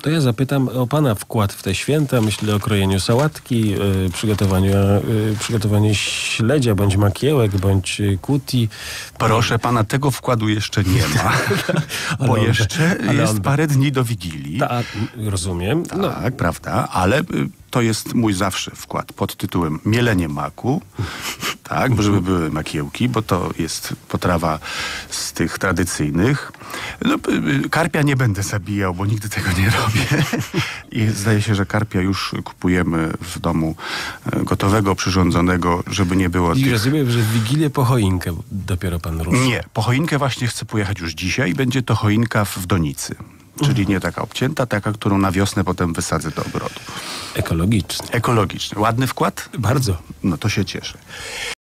To ja zapytam o pana wkład w te święta. Myślę o krojeniu sałatki, przygotowaniu śledzia, bądź makiełek, bądź kuti. Proszę pana, tego wkładu jeszcze nie ma, bo jeszcze jest parę dni do Wigilii. Rozumiem. Tak, prawda, ale to jest mój zawsze wkład pod tytułem mielenie maku, tak, żeby były makiełki, bo to jest potrawa z tych tradycyjnych. No, karpia nie będę zabijał, bo nigdy tego nie robię. I zdaje się, że karpia już kupujemy w domu gotowego, przyrządzonego, żeby nie było I rozumiem, że w Wigilię po choinkę dopiero pan ruszy. Nie, po choinkę właśnie chcę pojechać już dzisiaj. Będzie to choinka w donicy. Czyli nie taka obcięta, taka, którą na wiosnę potem wysadzę do ogrodu. Ekologiczny. Ekologiczny. Ładny wkład? Bardzo. No to się cieszę.